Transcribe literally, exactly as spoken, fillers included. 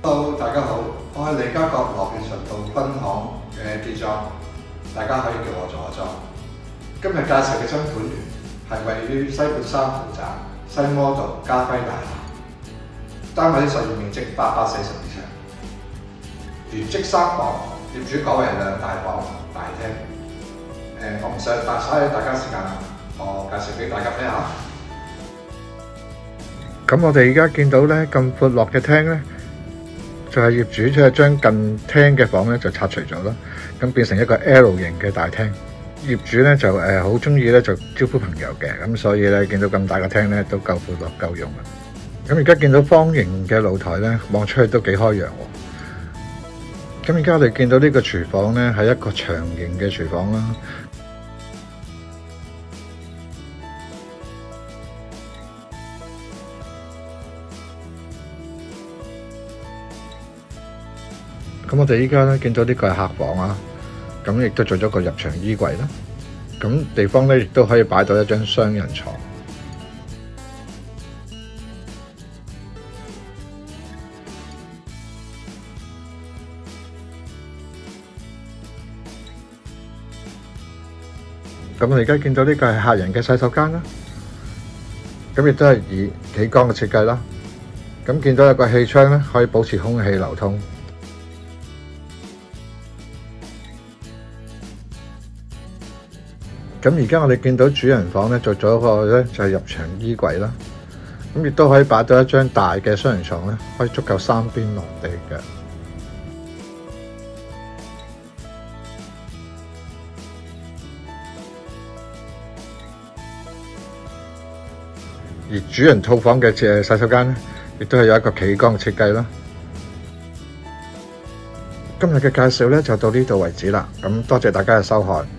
Hello， 大家好，我係利嘉閣羅便臣道分行嘅記裝，大家可以叫我佐裝。今日介紹嘅新盤源係位於西半山豪宅西摩道嘉輝大廈，單位實用面積八百四十二尺，原積三房，業主改為兩大房大廳。誒，我唔想白嘥大家時間，我介紹俾大家睇下。 咁我哋而家見到咧咁闊落嘅廳咧，就係業主即係將近廳嘅房咧就拆除咗啦，咁變成一個 L 型嘅大廳。業主咧就誒好中意咧就招呼朋友嘅，咁所以咧見到咁大個廳咧都夠闊落夠用啦。咁而家見到方形嘅露台咧，望出去都幾開揚喎。咁而家我哋見到呢個廚房咧係一個長形嘅廚房啦。咁我哋依家咧見到呢個係客房啊，咁亦都做咗個入牆衣櫃啦。咁地方咧亦都可以擺到一張雙人床。咁我哋而家見到呢個係客人嘅洗手間啦。咁亦都係以企缸嘅設計啦。咁見到有個氣窗咧，可以保持空氣流通。咁而家我哋見到主人房咧做咗一個咧就係入牆衣櫃啦，咁亦都可以擺到一張大嘅雙人床咧，可以足夠三邊落地嘅。而主人套房嘅誒洗手間咧，亦都係有一個企缸嘅設計啦。今日嘅介紹咧就到呢度為止啦，咁多謝大家嘅收看。